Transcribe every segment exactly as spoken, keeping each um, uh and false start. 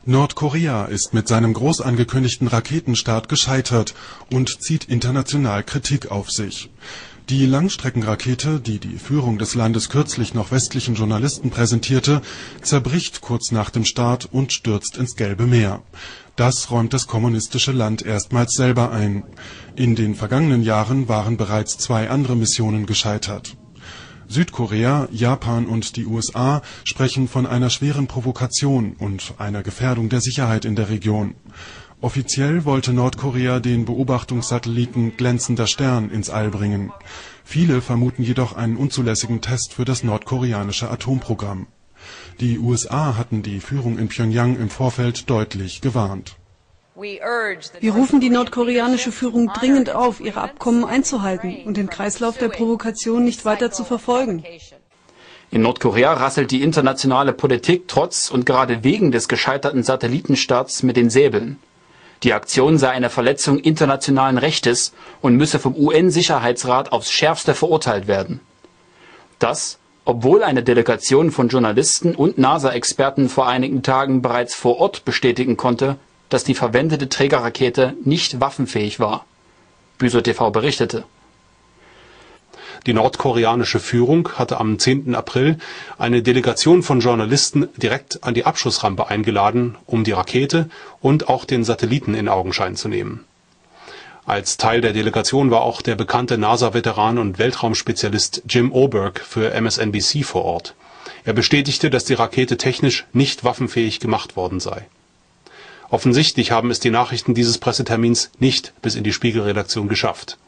Nordkorea ist mit seinem groß angekündigten Raketenstart gescheitert und zieht international Kritik auf sich. Die Langstreckenrakete, die die Führung des Landes kürzlich noch westlichen Journalisten präsentierte, zerbricht kurz nach dem Start und stürzt ins Gelbe Meer. Das räumt das kommunistische Land erstmals selber ein. In den vergangenen Jahren waren bereits zwei andere Missionen gescheitert. Südkorea, Japan und die U S A sprechen von einer schweren Provokation und einer Gefährdung der Sicherheit in der Region. Offiziell wollte Nordkorea den Beobachtungssatelliten Glänzender Stern ins All bringen. Viele vermuten jedoch einen unzulässigen Test für das nordkoreanische Atomprogramm. Die U S A hatten die Führung in Pjöngjang im Vorfeld deutlich gewarnt. Wir rufen die nordkoreanische Führung dringend auf, ihre Abkommen einzuhalten und den Kreislauf der Provokation nicht weiter zu verfolgen. In Nordkorea rasselt die internationale Politik trotz und gerade wegen des gescheiterten Satellitenstarts mit den Säbeln. Die Aktion sei eine Verletzung internationalen Rechtes und müsse vom U N-Sicherheitsrat aufs Schärfste verurteilt werden. Das, obwohl eine Delegation von Journalisten und NASA-Experten vor einigen Tagen bereits vor Ort bestätigen konnte, dass die verwendete Trägerrakete nicht waffenfähig war. Büso T V berichtete. Die nordkoreanische Führung hatte am zehnten April eine Delegation von Journalisten direkt an die Abschussrampe eingeladen, um die Rakete und auch den Satelliten in Augenschein zu nehmen. Als Teil der Delegation war auch der bekannte NASA-Veteran und Weltraumspezialist Jim Oberg für M S N B C vor Ort. Er bestätigte, dass die Rakete technisch nicht waffenfähig gemacht worden sei. Offensichtlich haben es die Nachrichten dieses Pressetermins nicht bis in die Spiegel-Redaktion geschafft.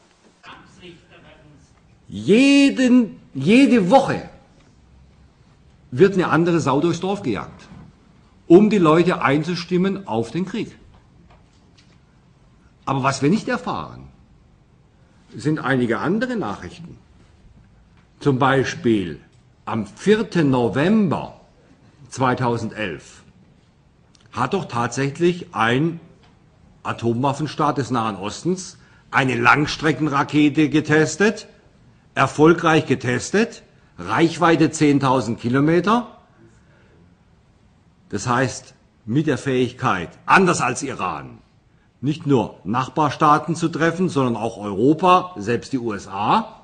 Jeden, jede Woche wird eine andere Sau durchs Dorf gejagt, um die Leute einzustimmen auf den Krieg. Aber was wir nicht erfahren, sind einige andere Nachrichten. Zum Beispiel am vierten November zweitausendelf hat doch tatsächlich ein Atomwaffenstaat des Nahen Ostens eine Langstreckenrakete getestet, erfolgreich getestet, Reichweite zehntausend Kilometer. Das heißt, mit der Fähigkeit, anders als Iran, nicht nur Nachbarstaaten zu treffen, sondern auch Europa, selbst die U S A.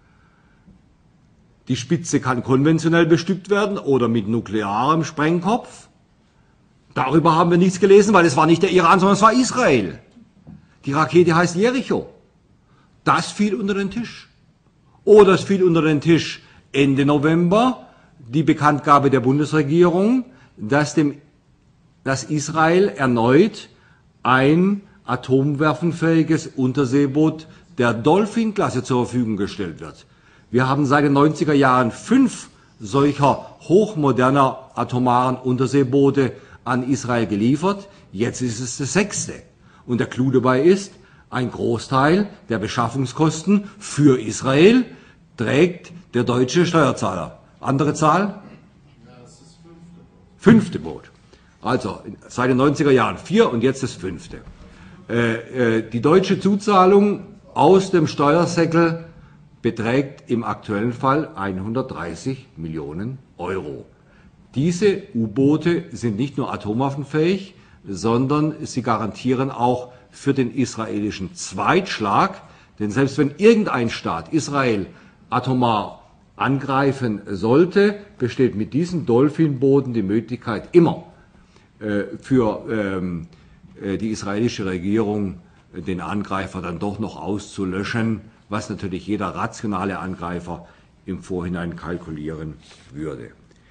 Die Spitze kann konventionell bestückt werden oder mit nuklearem Sprengkopf. Darüber haben wir nichts gelesen, weil es war nicht der Iran, sondern es war Israel. Die Rakete heißt Jericho. Das fiel unter den Tisch. Oder es fiel unter den Tisch Ende November die Bekanntgabe der Bundesregierung, dass, dem, dass Israel erneut ein atomwaffenfähiges Unterseeboot der Dolphin-Klasse zur Verfügung gestellt wird. Wir haben seit den neunziger Jahren fünf solcher hochmoderner atomaren Unterseeboote an Israel geliefert. Jetzt ist es das sechste. Und der Clou dabei ist, ein Großteil der Beschaffungskosten für Israel trägt der deutsche Steuerzahler. Andere Zahl? Ja, das ist das fünfte Boot. Fünfte Boot. Also seit den neunziger Jahren vier und jetzt das fünfte. Äh, äh, die deutsche Zuzahlung aus dem Steuersäckel beträgt im aktuellen Fall hundertdreißig Millionen Euro. Diese U-Boote sind nicht nur atomwaffenfähig, sondern sie garantieren auch für den israelischen Zweitschlag, denn selbst wenn irgendein Staat Israel atomar angreifen sollte, besteht mit diesen Dolphin-Booten die Möglichkeit immer äh, für ähm, äh, die israelische Regierung äh, den Angreifer dann doch noch auszulöschen, was natürlich jeder rationale Angreifer im Vorhinein kalkulieren würde.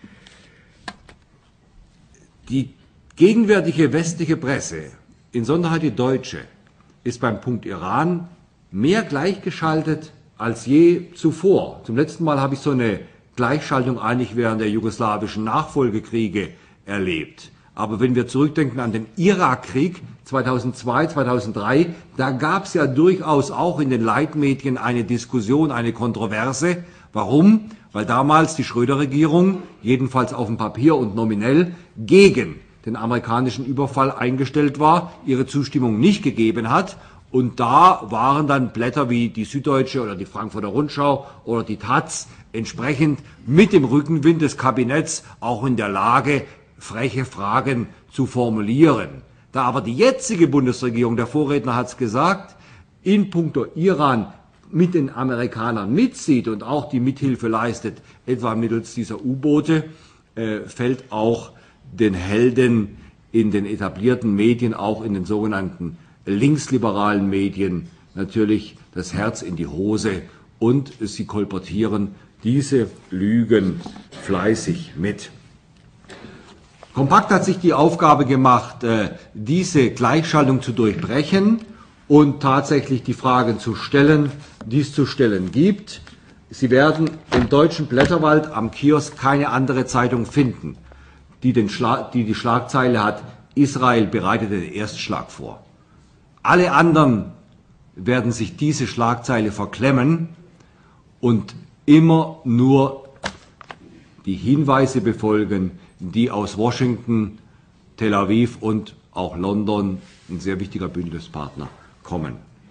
Die gegenwärtige westliche Presse, insonderheit die deutsche, ist beim Punkt Iran mehr gleichgeschaltet als je zuvor. Zum letzten Mal habe ich so eine Gleichschaltung eigentlich während der jugoslawischen Nachfolgekriege erlebt. Aber wenn wir zurückdenken an den Irakkrieg zweitausendzwei, zweitausenddrei, da gab es ja durchaus auch in den Leitmedien eine Diskussion, eine Kontroverse. Warum? Weil damals die Schröder-Regierung, jedenfalls auf dem Papier und nominell, gegen den amerikanischen Überfall eingestellt war, ihre Zustimmung nicht gegeben hat. Und da waren dann Blätter wie die Süddeutsche oder die Frankfurter Rundschau oder die Taz entsprechend mit dem Rückenwind des Kabinetts auch in der Lage, freche Fragen zu formulieren. Da aber die jetzige Bundesregierung, der Vorredner hat es gesagt, in puncto Iran mit den Amerikanern mitzieht und auch die Mithilfe leistet, etwa mittels dieser U-Boote, äh, fällt auch den Helden in den etablierten Medien, auch in den sogenannten linksliberalen Medien, natürlich das Herz in die Hose und sie kolportieren diese Lügen fleißig mit. Kompakt hat sich die Aufgabe gemacht, diese Gleichschaltung zu durchbrechen und tatsächlich die Fragen zu stellen, die es zu stellen gibt. Sie werden im deutschen Blätterwald am Kiosk keine andere Zeitung finden, die, den Schlag, die die Schlagzeile hat, Israel bereitet den Erstschlag vor. Alle anderen werden sich diese Schlagzeile verklemmen und immer nur die Hinweise befolgen, die aus Washington, Tel Aviv und auch London, ein sehr wichtiger Bündnispartner, kommen.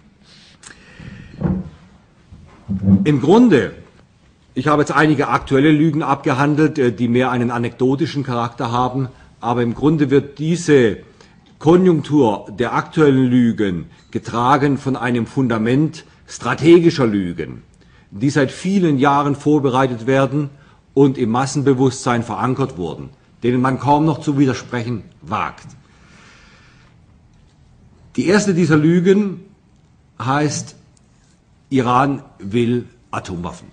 Im Grunde, ich habe jetzt einige aktuelle Lügen abgehandelt, die mehr einen anekdotischen Charakter haben, aber im Grunde wird diese Konjunktur der aktuellen Lügen getragen von einem Fundament strategischer Lügen, die seit vielen Jahren vorbereitet werden und im Massenbewusstsein verankert wurden, denen man kaum noch zu widersprechen wagt. Die erste dieser Lügen heißt, Iran will Atomwaffen.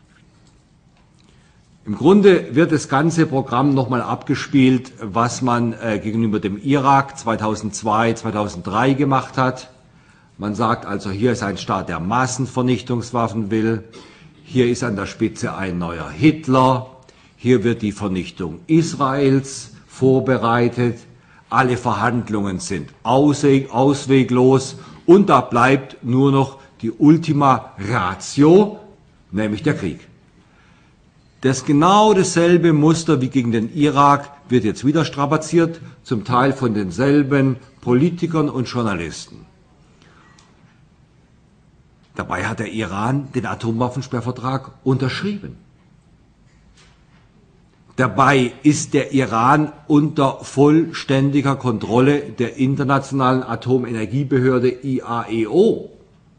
Im Grunde wird das ganze Programm nochmal abgespielt, was man äh, gegenüber dem Irak zweitausendzwei, zweitausenddrei gemacht hat. Man sagt also, hier ist ein Staat, der Massenvernichtungswaffen will. Hier ist an der Spitze ein neuer Hitler. Hier wird die Vernichtung Israels vorbereitet. Alle Verhandlungen sind ausweg, ausweglos. Und da bleibt nur noch die Ultima Ratio, nämlich der Krieg. Das genau dasselbe Muster wie gegen den Irak wird jetzt wieder strapaziert, zum Teil von denselben Politikern und Journalisten. Dabei hat der Iran den Atomwaffensperrvertrag unterschrieben. Dabei ist der Iran unter vollständiger Kontrolle der Internationalen Atomenergiebehörde I A E O.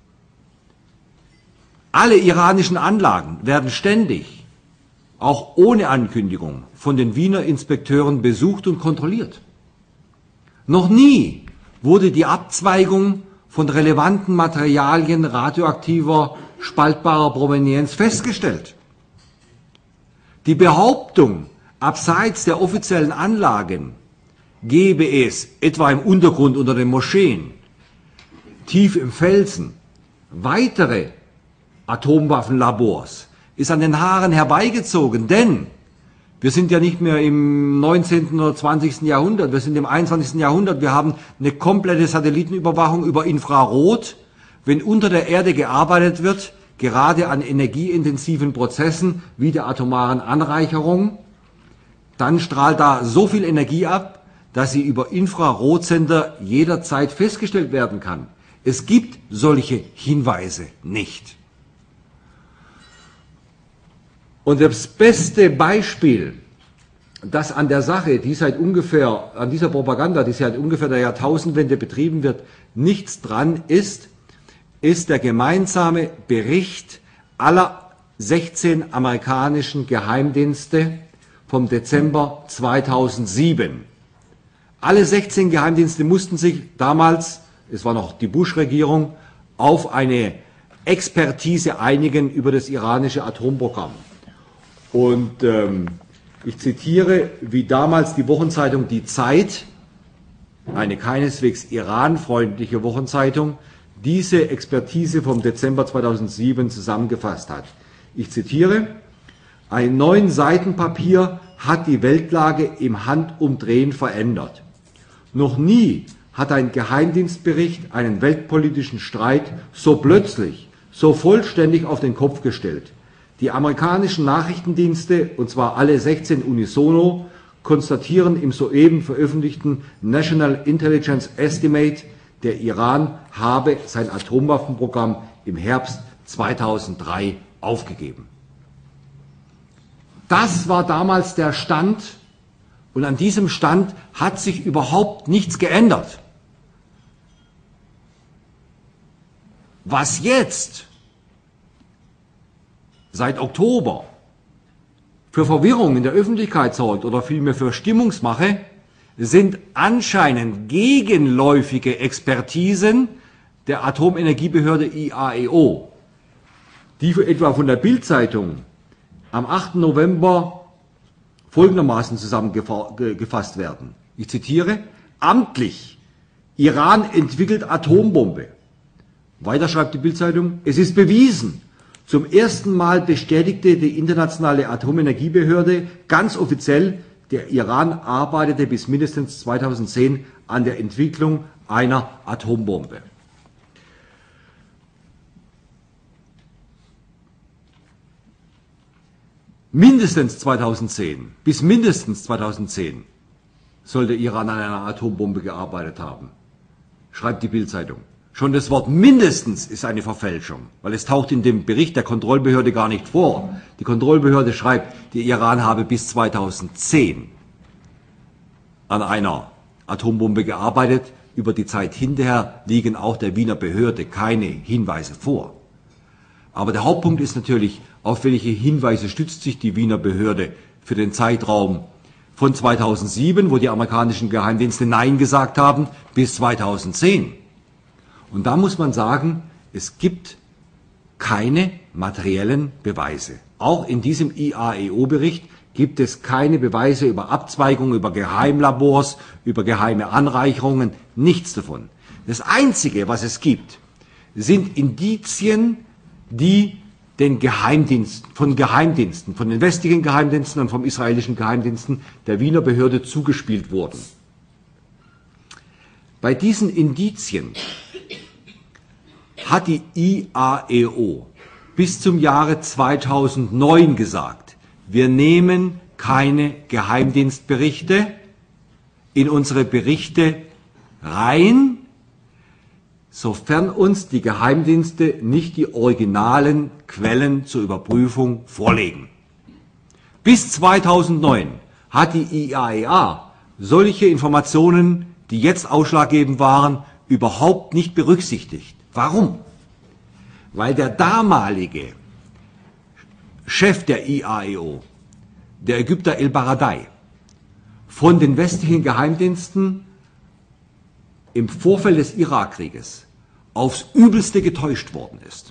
Alle iranischen Anlagen werden ständig, auch ohne Ankündigung, von den Wiener Inspekteuren besucht und kontrolliert. Noch nie wurde die Abzweigung von relevanten Materialien radioaktiver, spaltbarer Provenienz festgestellt. Die Behauptung, abseits der offiziellen Anlagen gebe es, etwa im Untergrund unter den Moscheen, tief im Felsen, weitere Atomwaffenlabors, ist an den Haaren herbeigezogen, denn wir sind ja nicht mehr im neunzehnten oder zwanzigsten Jahrhundert, wir sind im einundzwanzigsten Jahrhundert, wir haben eine komplette Satellitenüberwachung über Infrarot. Wenn unter der Erde gearbeitet wird, gerade an energieintensiven Prozessen wie der atomaren Anreicherung, dann strahlt da so viel Energie ab, dass sie über Infrarotsender jederzeit festgestellt werden kann. Es gibt solche Hinweise nicht. Und das beste Beispiel, das an der Sache, die seit ungefähr, an dieser Propaganda, die seit ungefähr der Jahrtausendwende betrieben wird, nichts dran ist, ist der gemeinsame Bericht aller sechzehn amerikanischen Geheimdienste vom Dezember zweitausendsieben. Alle sechzehn Geheimdienste mussten sich damals, es war noch die Bush-Regierung, auf eine Expertise einigen über das iranische Atomprogramm. Und ähm, ich zitiere, wie damals die Wochenzeitung Die Zeit, eine keineswegs iranfreundliche Wochenzeitung, diese Expertise vom Dezember zweitausendsieben zusammengefasst hat. Ich zitiere, ein neun Seiten Papier hat die Weltlage im Handumdrehen verändert. Noch nie hat ein Geheimdienstbericht einen weltpolitischen Streit so plötzlich, so vollständig auf den Kopf gestellt. Die amerikanischen Nachrichtendienste, und zwar alle sechzehn unisono, konstatieren im soeben veröffentlichten National Intelligence Estimate, der Iran habe sein Atomwaffenprogramm im Herbst zweitausenddrei aufgegeben. Das war damals der Stand Und an diesem Stand hat sich überhaupt nichts geändert. Was jetzt seit Oktober für Verwirrung in der Öffentlichkeit sorgt oder vielmehr für Stimmungsmache, sind anscheinend gegenläufige Expertisen der Atomenergiebehörde I A E O, die etwa von der Bild-Zeitung am achten November folgendermaßen zusammengefasst werden. Ich zitiere: Amtlich, Iran entwickelt Atombombe. Weiter schreibt die Bild-Zeitung: Es ist bewiesen. Zum ersten Mal bestätigte die internationale Atomenergiebehörde ganz offiziell, der Iran arbeitete bis mindestens zweitausendzehn an der Entwicklung einer Atombombe. Mindestens zweitausendzehn, bis mindestens zweitausendzehn soll der Iran an einer Atombombe gearbeitet haben, schreibt die Bild-Zeitung. Schon das Wort mindestens ist eine Verfälschung, weil es taucht in dem Bericht der Kontrollbehörde gar nicht vor. Die Kontrollbehörde schreibt, der Iran habe bis zweitausendzehn an einer Atombombe gearbeitet. Über die Zeit hinterher liegen auch der Wiener Behörde keine Hinweise vor. Aber der Hauptpunkt ist natürlich, auf welche Hinweise stützt sich die Wiener Behörde für den Zeitraum von zweitausendsieben, wo die amerikanischen Geheimdienste Nein gesagt haben, bis zweitausendzehn. Und da muss man sagen, es gibt keine materiellen Beweise. Auch in diesem I A E O-Bericht gibt es keine Beweise über Abzweigungen, über Geheimlabors, über geheime Anreicherungen, nichts davon. Das Einzige, was es gibt, sind Indizien, die den Geheimdiensten, von Geheimdiensten, von den westlichen Geheimdiensten und vom israelischen Geheimdiensten der Wiener Behörde zugespielt wurden. Bei diesen Indizien hat die I A E O bis zum Jahre zweitausendneun gesagt, wir nehmen keine Geheimdienstberichte in unsere Berichte rein, sofern uns die Geheimdienste nicht die originalen Quellen zur Überprüfung vorlegen. Bis zweitausendneun hat die I A E A solche Informationen, die jetzt ausschlaggebend waren, überhaupt nicht berücksichtigt. Warum? Weil der damalige Chef der I A E O, der Ägypter El-Baradei, von den westlichen Geheimdiensten im Vorfeld des Irakkrieges aufs Übelste getäuscht worden ist.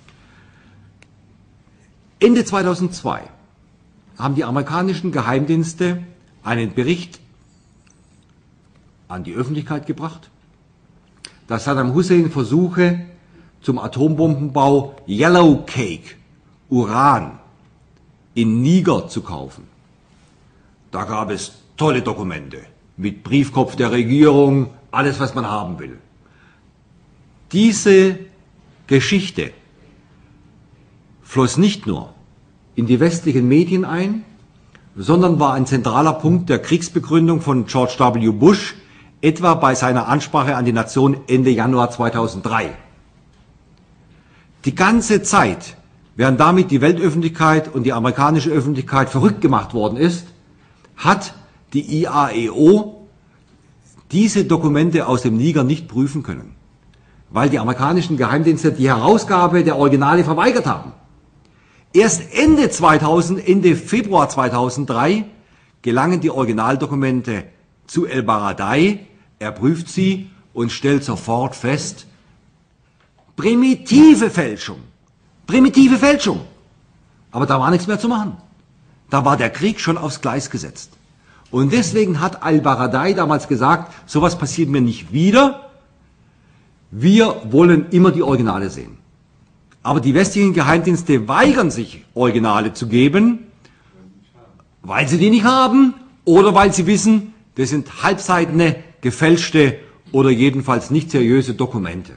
Ende zweitausendzwei haben die amerikanischen Geheimdienste einen Bericht an die Öffentlichkeit gebracht, dass Saddam Hussein versuche, zum Atombombenbau Yellow Cake, Uran, in Niger zu kaufen. Da gab es tolle Dokumente mit Briefkopf der Regierung, alles, was man haben will. Diese Geschichte floss nicht nur in die westlichen Medien ein, sondern war ein zentraler Punkt der Kriegsbegründung von George W. Bush, etwa bei seiner Ansprache an die Nation Ende Januar zweitausenddrei. Die ganze Zeit, während damit die Weltöffentlichkeit und die amerikanische Öffentlichkeit verrückt gemacht worden ist, hat die I A E O diese Dokumente aus dem Niger nicht prüfen können, weil die amerikanischen Geheimdienste die Herausgabe der Originale verweigert haben. Erst Ende zweitausend, Ende Februar zweitausenddrei gelangen die Originaldokumente zu El-Baradei, er prüft sie und stellt sofort fest, primitive Fälschung, primitive Fälschung. Aber da war nichts mehr zu machen. Da war der Krieg schon aufs Gleis gesetzt. Und deswegen hat Al-Baradei damals gesagt, sowas passiert mir nicht wieder, wir wollen immer die Originale sehen. Aber die westlichen Geheimdienste weigern sich, Originale zu geben, weil sie die nicht haben oder weil sie wissen, das sind halbseitene, gefälschte oder jedenfalls nicht seriöse Dokumente.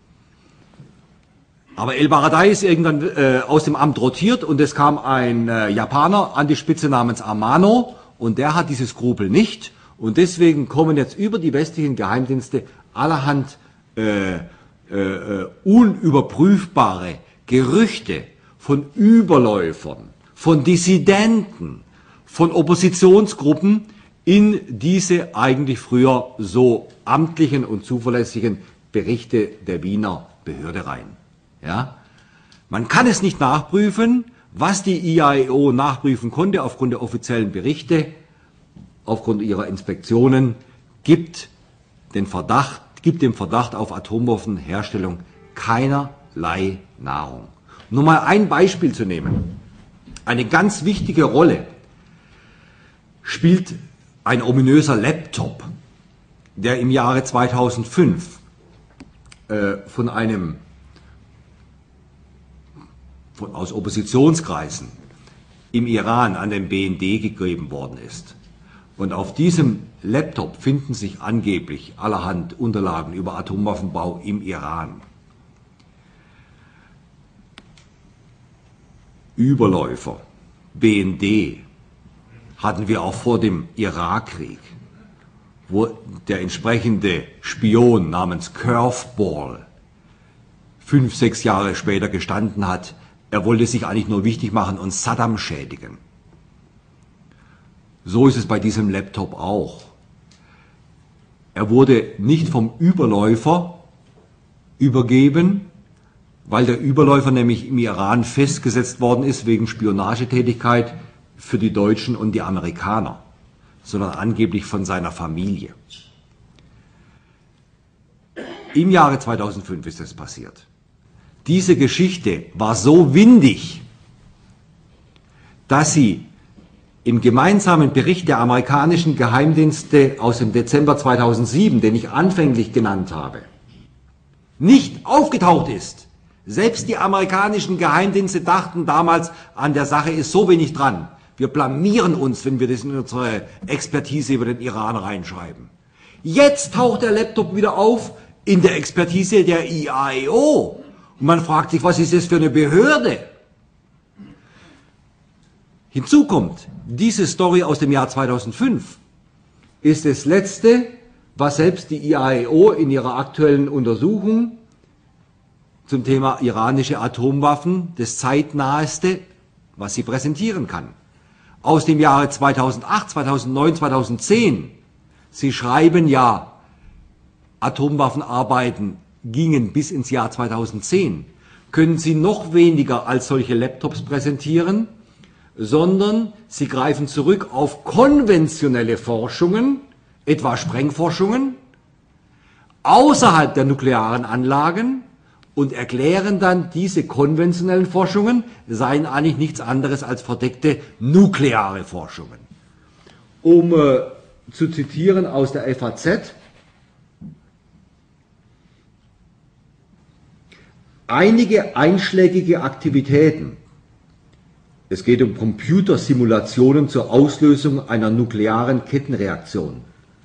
Aber El-Baradei ist irgendwann äh, aus dem Amt rotiert und es kam ein äh, Japaner an die Spitze namens Amano und der hat diese Skrupel nicht und deswegen kommen jetzt über die westlichen Geheimdienste allerhand äh, äh, unüberprüfbare Gerüchte von Überläufern, von Dissidenten, von Oppositionsgruppen in diese eigentlich früher so amtlichen und zuverlässigen Berichte der Wiener Behörde rein. Ja? Man kann es nicht nachprüfen, was die I A E O nachprüfen konnte aufgrund der offiziellen Berichte, aufgrund ihrer Inspektionen, gibt den Verdacht, gibt dem Verdacht auf Atomwaffenherstellung keinerlei Nahrung. Nur mal ein Beispiel zu nehmen. Eine ganz wichtige Rolle spielt ein ominöser Laptop, der im Jahre zweitausendfünf äh, von einem von, aus Oppositionskreisen im Iran an den B N D gegeben worden ist. Und auf diesem Laptop finden sich angeblich allerhand Unterlagen über Atomwaffenbau im Iran. Überläufer, B N D, hatten wir auch vor dem Irakkrieg, wo der entsprechende Spion namens Curveball fünf, sechs Jahre später gestanden hat, er wollte sich eigentlich nur wichtig machen und Saddam schädigen. So ist es bei diesem Laptop auch. Er wurde nicht vom Überläufer übergeben, weil der Überläufer nämlich im Iran festgesetzt worden ist wegen Spionagetätigkeit für die Deutschen und die Amerikaner, sondern angeblich von seiner Familie. Im Jahre zweitausendfünf ist es passiert. Diese Geschichte war so windig, dass sie im gemeinsamen Bericht der amerikanischen Geheimdienste aus dem Dezember zweitausendsieben, den ich anfänglich genannt habe, nicht aufgetaucht ist. Selbst die amerikanischen Geheimdienste dachten damals, an der Sache ist so wenig dran. Wir blamieren uns, wenn wir das in unsere Expertise über den Iran reinschreiben. Jetzt taucht der Laptop wieder auf in der Expertise der I A E O. Und man fragt sich, was ist das für eine Behörde? Hinzu kommt, diese Story aus dem Jahr zweitausendfünf ist das letzte, was selbst die I A E O in ihrer aktuellen Untersuchung zum Thema iranische Atomwaffen das zeitnaheste, was sie präsentieren kann. Aus dem Jahre zweitausendacht, zweitausendneun, zweitausendzehn. Sie schreiben ja, Atomwaffenarbeiten gingen bis ins Jahr zweitausendzehn. Können Sie noch weniger als solche Laptops präsentieren, sondern Sie greifen zurück auf konventionelle Forschungen, etwa Sprengforschungen, außerhalb der nuklearen Anlagen, und erklären dann, diese konventionellen Forschungen seien eigentlich nichts anderes als verdeckte nukleare Forschungen. Um äh, zu zitieren aus der F A Z, einige einschlägige Aktivitäten, es geht um Computersimulationen zur Auslösung einer nuklearen Kettenreaktion,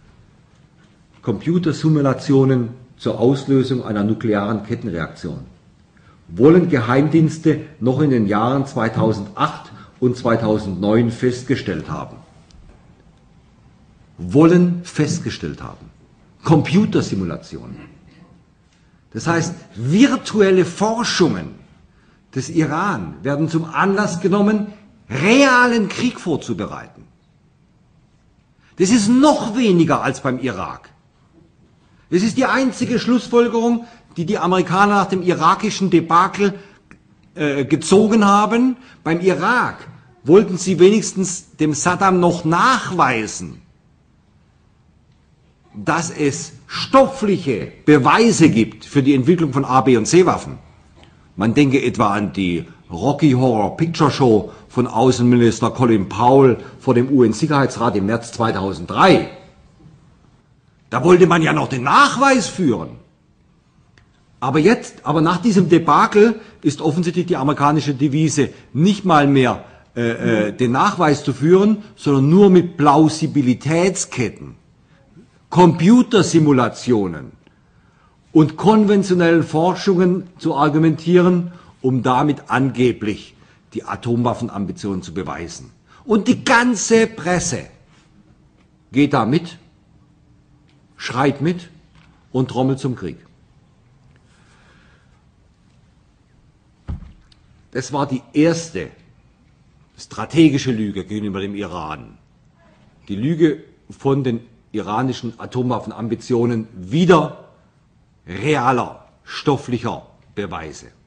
Computersimulationen zur Auslösung einer nuklearen Kettenreaktion, wollen Geheimdienste noch in den Jahren zweitausendacht und zweitausendneun festgestellt haben. Wollen festgestellt haben. Computersimulationen. Das heißt, virtuelle Forschungen des Iran werden zum Anlass genommen, realen Krieg vorzubereiten. Das ist noch weniger als beim Irak. Es ist die einzige Schlussfolgerung, die die Amerikaner nach dem irakischen Debakel äh, gezogen haben. Beim Irak wollten sie wenigstens dem Saddam noch nachweisen, dass es stoffliche Beweise gibt für die Entwicklung von A, B und C-Waffen. Man denke etwa an die Rocky Horror Picture Show von Außenminister Colin Powell vor dem U N-Sicherheitsrat im März zweitausenddrei. Da wollte man ja noch den Nachweis führen. Aber jetzt, aber nach diesem Debakel ist offensichtlich die amerikanische Devise nicht mal mehr äh, äh, den Nachweis zu führen, sondern nur mit Plausibilitätsketten, Computersimulationen und konventionellen Forschungen zu argumentieren, um damit angeblich die Atomwaffenambitionen zu beweisen. Und die ganze Presse geht da mit, schreit mit und trommelt zum Krieg. Das war die erste strategische Lüge gegenüber dem Iran. Die Lüge von den iranischen Atomwaffenambitionen wieder realer, stofflicher Beweise.